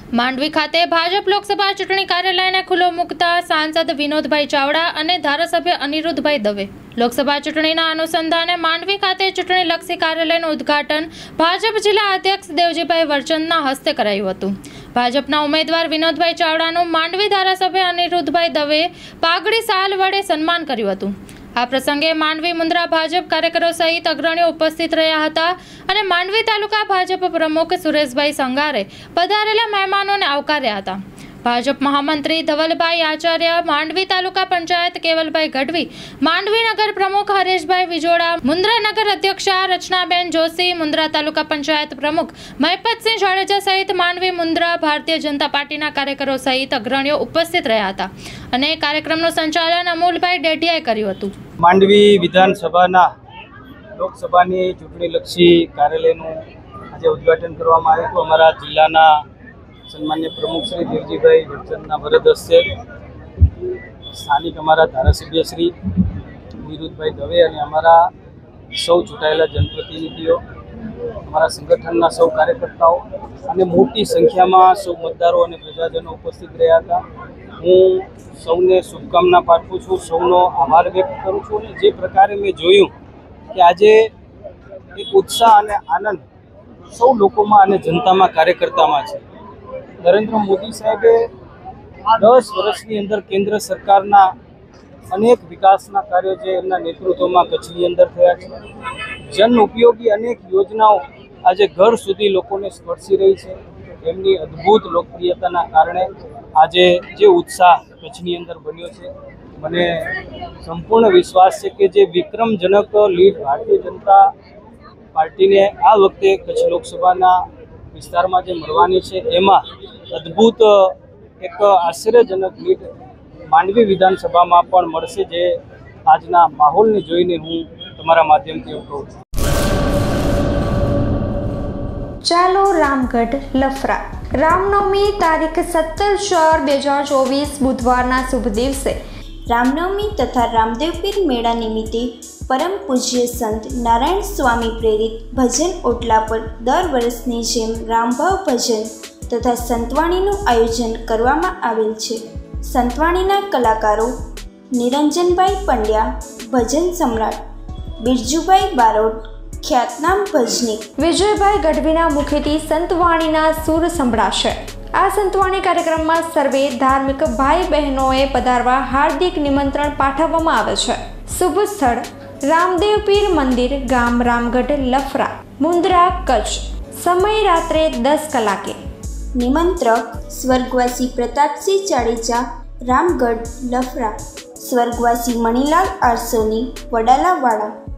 માંડવી ખાતે ભાજપ લોકસભા ચૂંટણી કાર્યાલયને ખુલ્લો મૂકતા સાંસદ વિનોદભાઈ ચાવડા અને ધારાસભ્ય અનિરુદ્ધભાઈ દવે લોકસભા ચૂંટણીના અનુસંધાને માંડવી ખાતે ચૂંટણીલક્ષી કાર્યાલયનું ઉદ્ઘાટન ભાજપ જિલ્લા અધ્યક્ષ દેવજીભાઈ વરચંદના હસ્તે કરાયું હતું। ભાજપના ઉમેદવાર વિનોદભાઈ ચાવડાનું માંડવી ધારાસભ્ય અનિરુદ્ધભાઈ દવે પાઘડી શાલ વડે સન્માન કર્યું હતું। આ પ્રસંગે માંડવી મુન્દ્રા ભાજપ કાર્યકરો સહિત અગ્રણીઓ ઉપસ્થિત રહ્યા હતા અને માંડવી તાલુકા ભાજપ પ્રમુખ સુરેશભાઈ સંઘારે પધારેલા મહેમાનોને આવકાર્યા હતા। ભાજપ મહામંત્રી ધવલભાઈ આચાર્ય, માંડવી તાલુકા પંચાયત કેવલભાઈ ગઢવી, માંડવી નગર પ્રમુખ હરેશભાઈ વિજોડા, મુન્દ્રા નગર અધ્યક્ષા રચનાબેન જોશી, મુન્દ્રા તાલુકા પંચાયત પ્રમુખ મહિપતસિંહ જાડેજા સહિત માંડવી મુન્દ્રા ભારતીય જનતા પાર્ટીના કાર્યકરો સહિત અગ્રણીઓ ઉપસ્થિત રહ્યા હતા અને કાર્યક્રમનું સંચાલન અમૂલભાઈ ડેઢિયાએ કર્યું હતું। માંડવી વિધાનસભાના લોકસભાની ચૂંટણીલક્ષી કાર્યાલયનું આજે ઉદ્ઘાટન કરવામાં આવ્યું હતું। અમારા જિલ્લાના સન્માન્ય પ્રમુખ શ્રી દેવજીભાઈ વરચંદના વરદ હસ્તે સ્થાનિક અમારા ધારાસભ્ય શ્રી અનિરુદ્ધભાઈ દવે અને અમારા સૌ ચૂંટાયેલા જનપ્રતિનિધિઓ, અમારા સંગઠનના સૌ કાર્યકર્તાઓ અને મોટી સંખ્યામાં સૌ મતદારો અને પ્રજાજનો ઉપસ્થિત રહ્યા હતા। હું સૌને શુભકામના પાઠવું છું, સૌનો આભાર વ્યક્ત કરું છું અને જે પ્રકારે મેં જોયું કે આજે એક ઉત્સાહ અને આનંદ સૌ લોકોમાં અને જનતામાં કાર્યકર્તામાં છે। નરેન્દ્ર મોદી સાહેબે 10 વર્ષની અંદર કેન્દ્ર સરકારના અનેક વિકાસના કાર્યો જે એમના નેતૃત્વમાં કચ્છની અંદર થયા છે, જન ઉપયોગી અનેક યોજનાઓ આજે ઘર સુધી લોકોને સ્પર્શી રહી છે। એમની અદ્ભુત લોકપ્રિયતાના કારણે આજે જે ઉત્સાહ કચ્છની અંદર બન્યો છે, મને સંપૂર્ણ વિશ્વાસ છે કે જે વિક્રમજનક લીડ ભારતીય જનતા પાર્ટીને આ વખતે કચ્છ લોકસભાના વિસ્તારમાં જે મળવાની છે એમાં અદ્ભુત એક આશ્ચર્યજનક લીડ માંડવી વિધાનસભામાં પણ મળશે, જે આજના માહોલને જોઈને હું તમારા માધ્યમથી કહું છું। ચાલો રામગઢ લફરા। રામનવમી તારીખ 17/4/2024 બુધવારના શુભ દિવસે રામનવમી તથા રામદેવપીર મેળા નિમિત્તે પરમ પૂજ્ય સંત નારાયણ સ્વામી પ્રેરિત ભજન ઓટલા પર દર વર્ષની જેમ રામભાવ ભજન તથા સંતવાણીનું આયોજન કરવામાં આવેલ છે। સંતવાણીના કલાકારો નિરંજનભાઈ પંડ્યા ભજન સમ્રાટ, બિરજુભાઈ બારોટ ખ્યાતનામ ભજનીક, વિજયભાઈ ગઢવીના મુખેથી સંતવાણીના સૂર સંભળાશે। આ સંતવાણી કાર્યક્રમમાં સર્વે ધાર્મિક ભાઈ બહેનોએ પધારવા હાર્દિક નિમંત્રણ પાઠવવામાં આવે છે। શુભ સ્થળ રામદેવપીર મંદિર, ગામ રામગઢ લફરા, મુન્દ્રા, કચ્છ। સમય રાત્રે 10 કલાકે। નિમંત્રક સ્વર્ગવાસી પ્રતાપસિંહ જાડેજા, રામગઢ લફરા, સ્વર્ગવાસી મણિલાલ આરસોની, વડાલાવાડા।